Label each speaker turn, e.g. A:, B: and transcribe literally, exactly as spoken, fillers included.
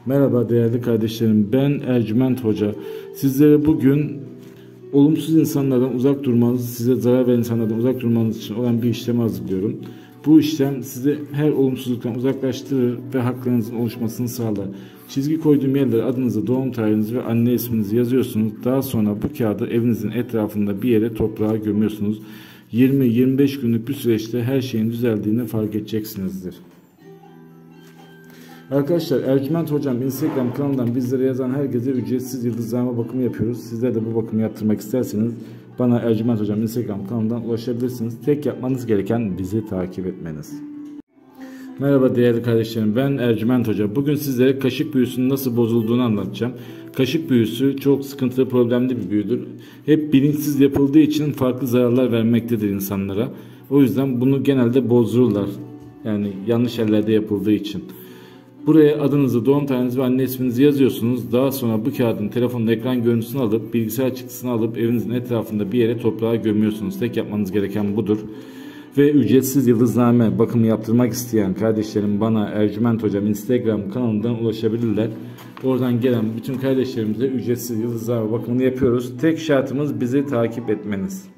A: Merhaba değerli kardeşlerim, ben Ercüment Hoca. Sizlere bugün olumsuz insanlardan uzak durmanız, size zarar veren insanlardan uzak durmanız için olan bir işlemi hazırlıyorum. Bu işlem sizi her olumsuzluktan uzaklaştırır ve haklarınızın oluşmasını sağlar. Çizgi koyduğum yerlere adınızı, doğum tarihinizi ve anne isminizi yazıyorsunuz. Daha sonra bu kağıdı evinizin etrafında bir yere toprağa gömüyorsunuz. yirmi yirmi beş günlük bir süreçte her şeyin düzeldiğini fark edeceksinizdir. Arkadaşlar, Ercüment Hocam Instagram kanalından bizlere yazan herkese ücretsiz yıldızlama bakımı yapıyoruz. Sizler de bu bakımı yaptırmak isterseniz bana Ercüment Hocam Instagram kanalından ulaşabilirsiniz. Tek yapmanız gereken bizi takip etmeniz. Merhaba değerli kardeşlerim, ben Ercüment Hoca. Bugün sizlere kaşık büyüsünün nasıl bozulduğunu anlatacağım. Kaşık büyüsü çok sıkıntılı, problemli bir büyüdür. Hep bilinçsiz yapıldığı için farklı zararlar vermektedir insanlara. O yüzden bunu genelde bozdururlar. Yani yanlış yerlerde yapıldığı için. Buraya adınızı, doğum tarihinizi ve anne isminizi yazıyorsunuz. Daha sonra bu kağıdın telefonun ekran görüntüsünü alıp, bilgisayar çıktısını alıp evinizin etrafında bir yere toprağa gömüyorsunuz. Tek yapmanız gereken budur. Ve ücretsiz yıldızname bakımı yaptırmak isteyen kardeşlerim bana Ercüment Hocam Instagram kanalından ulaşabilirler. Oradan gelen bütün kardeşlerimize ücretsiz yıldızname bakımını yapıyoruz. Tek şartımız bizi takip etmeniz.